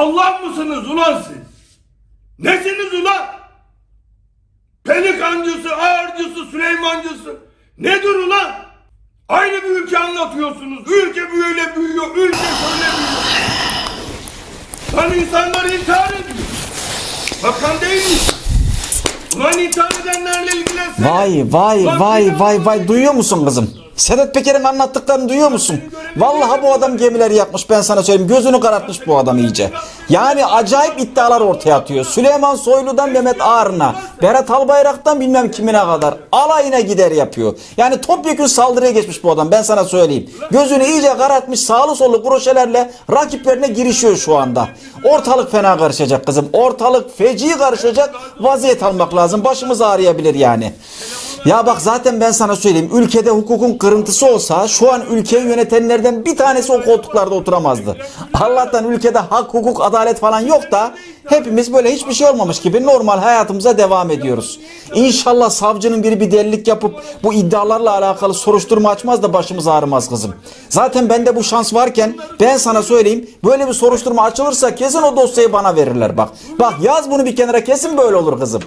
Allah mısınız ulan siz? Nesiniz ulan? Pelikancısı, ağırcısı, Süleymancısı. Nedir ulan? Aynı bir ülke anlatıyorsunuz. Ülke böyle büyüyor, ülke şöyle büyüyor. Lan insanlar intihar ediyor. Bakan değil mi? Ulan intihar edenlerle ilgilensene. Vay duyuyor musun kızım? Sedat Peker'in anlattıklarını duyuyor musun? Vallahi bu adam gemileri yakmış, ben sana söyleyeyim. Gözünü karartmış bu adam iyice. Yani acayip iddialar ortaya atıyor. Süleyman Soylu'dan Mehmet Ağar'ına, Berat Albayrak'tan bilmem kimine kadar alayına gider yapıyor. Yani topyekün saldırıya geçmiş bu adam, ben sana söyleyeyim. Gözünü iyice karartmış, sağlı sollu broşelerle rakiplerine girişiyor şu anda. Ortalık fena karışacak kızım. Ortalık feci karışacak. Vaziyet almak lazım. Başımız ağrıyabilir yani. Ya bak zaten ben sana söyleyeyim, ülkede hukukun kırıntısı olsa şu an ülkeyi yönetenlerden bir tanesi o koltuklarda oturamazdı. Allah'tan ülkede hak, hukuk, adalet falan yok da hepimiz böyle hiçbir şey olmamış gibi normal hayatımıza devam ediyoruz. İnşallah savcının biri bir delilik yapıp bu iddialarla alakalı soruşturma açmaz da başımız ağrımaz kızım. Zaten bende bu şans varken ben sana söyleyeyim, böyle bir soruşturma açılırsa kesin o dosyayı bana verirler bak. Bak yaz bunu bir kenara, kesin böyle olur kızım.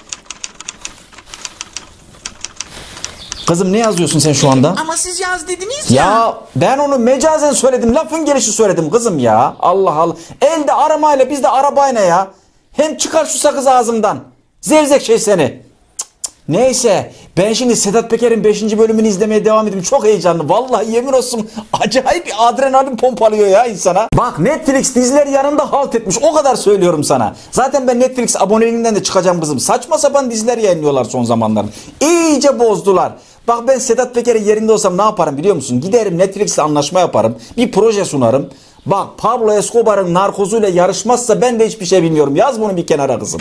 Kızım ne yazıyorsun sen şu anda? Ama siz yaz dediniz ya. Ya ben onu mecazen söyledim. Lafın gelişi söyledim kızım ya. Allah Allah. Elde aramayla biz de arabayla ya. Hem çıkar şu sakız ağzımdan. Zevzek şey seni. Neyse ben şimdi Sedat Peker'in 5. bölümünü izlemeye devam edeyim. Çok heyecanlı. Vallahi yemin olsun acayip bir adrenalin pompalıyor ya insana. Bak Netflix dizileri yanında halt etmiş. O kadar söylüyorum sana. Zaten ben Netflix aboneliğinden de çıkacağım kızım. Saçma sapan diziler yayınlıyorlar son zamanlarda. İyice bozdular. Bak ben Sedat Peker'in yerinde olsam ne yaparım biliyor musun? Giderim Netflix'le anlaşma yaparım. Bir proje sunarım. Bak Pablo Escobar'ın narkozuyla yarışmazsa ben de hiçbir şey bilmiyorum. Yaz bunu bir kenara kızım.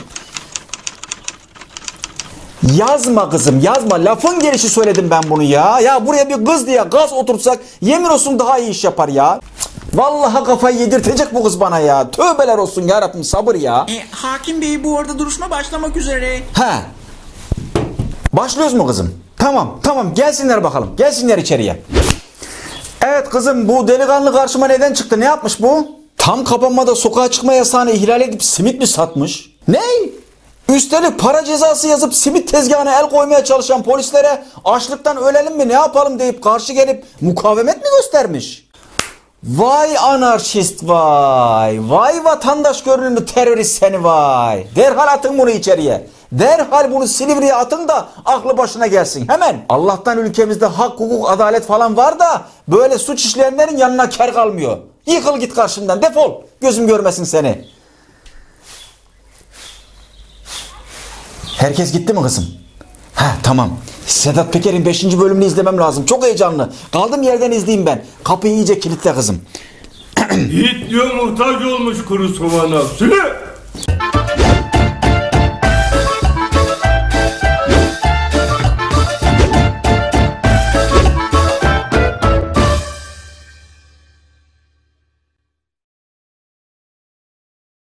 Yazma kızım yazma. Lafın gelişi söyledim ben bunu ya. Ya buraya bir kız diye gaz oturtsak yemin olsun daha iyi iş yapar ya. Vallahi kafayı yedirtecek bu kız bana ya. Tövbeler olsun yarabbim, sabır ya. Hakim Bey bu arada duruşma başlamak üzere. He. Başlıyoruz mu kızım? Tamam gelsinler bakalım. Gelsinler içeriye. Evet kızım, bu delikanlı karşıma neden çıktı? Ne yapmış bu? Tam kapanmada sokağa çıkma yasağını ihlal edip simit mi satmış? Ne? Üstelik para cezası yazıp simit tezgahına el koymaya çalışan polislere açlıktan ölelim mi ne yapalım deyip karşı gelip mukavemet mi göstermiş? Vay anarşist vay. Vay vatandaş görünümlü terörist seni vay. Derhal atın bunu içeriye. Derhal bunu Silivri'ye atın da aklı başına gelsin hemen. Allah'tan ülkemizde hak, hukuk, adalet falan var da böyle suç işleyenlerin yanına kar kalmıyor. Yıkıl git karşımdan, defol. Gözüm görmesin seni. Herkes gitti mi kızım? Tamam. Sedat Peker'in 5. bölümünü izlemem lazım. Çok heyecanlı. Kaldığım yerden izleyeyim ben. Kapıyı iyice kilitle kızım. Yiğit diyor muhtaç olmuş kuru somana. Süle!